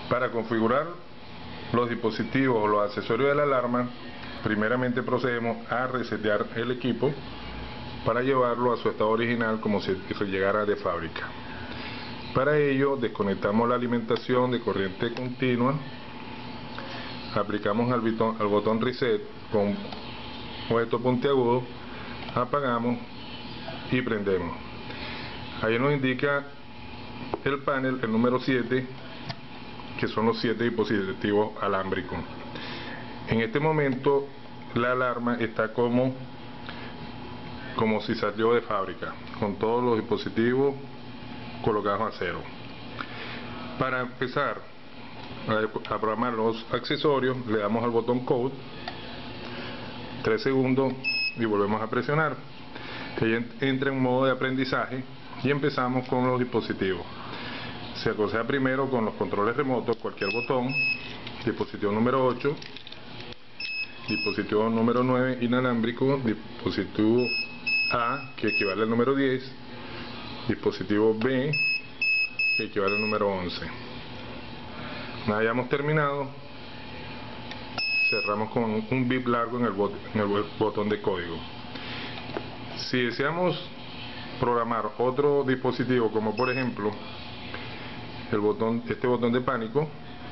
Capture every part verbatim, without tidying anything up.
Para configurar los dispositivos o los accesorios de la alarma, primeramente procedemos a resetear el equipo para llevarlo a su estado original como si llegara de fábrica. Para ello desconectamos la alimentación de corriente continua, aplicamos al botón, al botón reset con objeto puntiagudo, apagamos y prendemos. Ahí nos indica el panel, el número siete, que son los siete dispositivos alámbricos. En este momento la alarma está como como si salió de fábrica, con todos los dispositivos colocados a cero. Para empezar a, a programar los accesorios, le damos al botón code, tres segundos y volvemos a presionar. Ella entra en modo de aprendizaje y empezamos con los dispositivos. Se aconseja primero con los controles remotos, cualquier botón, dispositivo número ocho, dispositivo número nueve inalámbrico, dispositivo A, que equivale al número diez, dispositivo B, que equivale al número once. Una vez hayamos terminado, cerramos con un bip largo en el, bot en el botón de código. Si deseamos programar otro dispositivo, como por ejemplo el botón, este botón de pánico,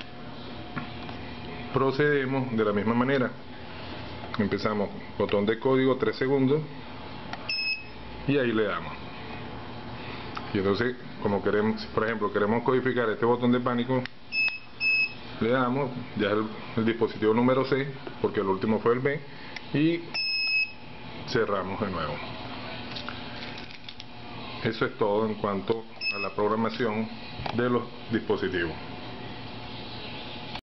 procedemos de la misma manera. Empezamos botón de código, tres segundos, y ahí le damos. Y entonces, como queremos, por ejemplo, queremos codificar este botón de pánico, le damos, ya es el, el dispositivo número seis, porque el último fue el B, y cerramos de nuevo. Eso es todo en cuanto a la programación de los dispositivos.